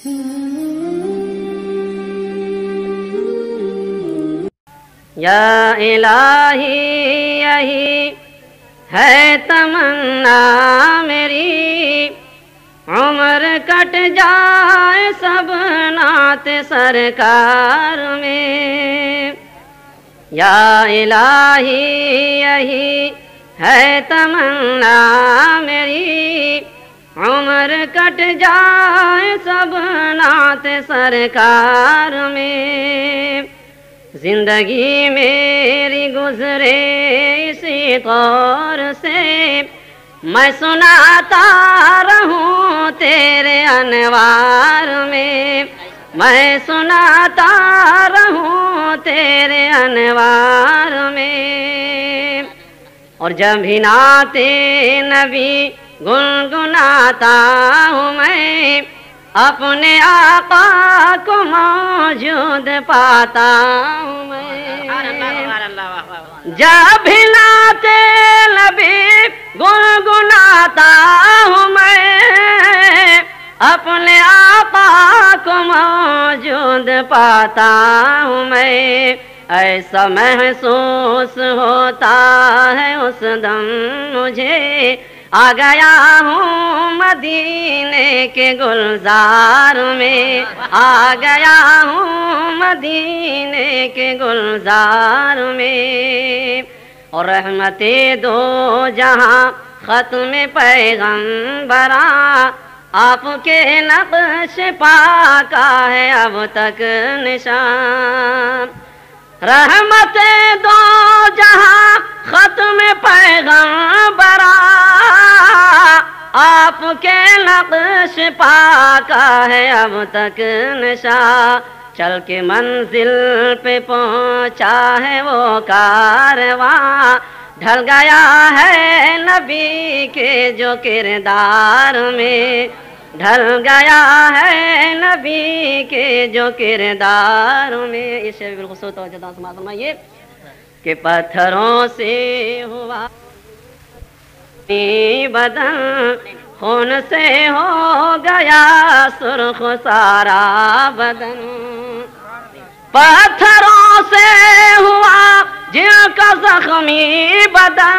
یا الہی یہی ہے تمنا میری، عمر کٹ جائے سب نعت سرکار میں۔ یا الہی یہی ہے تمنا میری، عمر کٹ جائے سب نعت سرکار میں۔ زندگی میری گزرے اسی طور سے، میں سناتا رہوں تیرے انوار میں، میں سناتا رہوں تیرے انوار میں۔ اور جب بھی نعت نبی گنگناتا ہوں میں، اپنے آقا کو موجود پاتا ہوں میں۔ جب بھی نعت نبی گنگناتا ہوں میں، اپنے آقا کو موجود پاتا ہوں میں۔ ایسا محسوس ہوتا ہے اس دم مجھے، آ گیا ہوں مدینے کے گلزار میں، آ گیا ہوں مدینے کے گلزار میں۔ اور رحمت دو جہاں ختم پیغمبراں، آپ کے نقش پا کا ہے اب تک نشان۔ رحمت دو جہاں ختم پیغمبراں، آپ کے نقش پا کا ہے اب تک نشان۔ چل کے منزل پہ پہنچا ہے وہ کارواں، ڈھل گیا ہے نبی کے جو کردار میں، ڈھل گیا ہے نبی کے جو کردار میں۔ اس سے بالخصوص توجہ سماعت فرمائیے کہ پتھروں سے ہوا بدن، خون سے ہو گیا سرخ سارا بدن۔ پتھروں سے ہوا جن کا زخمی بدن،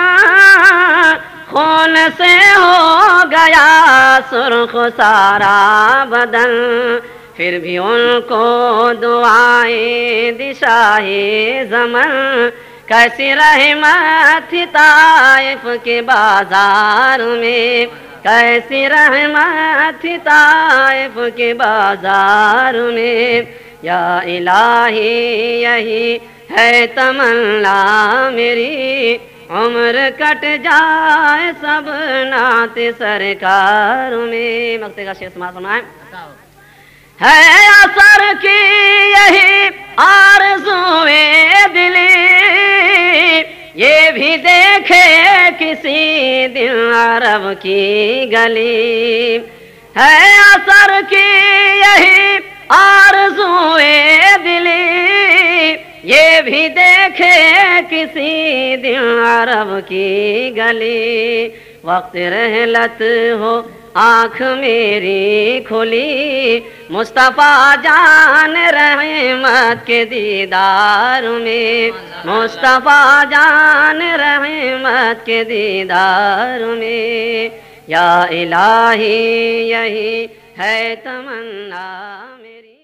خون سے ہو گیا سرخ سارا بدن۔ پھر بھی ان کو دعائیں دی شاہ زمن، کیسی رحمت تھی طائف کے بازار میں، کیسی رحمت تھی طائف کے بازار میں۔ یا الہی یہی ہے تمنا میری، عمر کٹ جائے سب نعت سرکار میں۔ مقطع کا شعر سماعت فرمائیں۔ ہے اثر کی یہی آرزوئے دلی، یہ بھی دیکھے کسی دن عرب کی گلی۔ ہے اثر کی یہی آرزوئے دلی، یہ بھی دیکھے کسی دن عرب کی گلی۔ وقت رحلت ہو آنکھ میری کھلی، مصطفیٰ جان رحمت کے دیدار میں، مصطفیٰ جان رحمت کے دیدار میں۔ یا الہی یہی ہے تمنا میری۔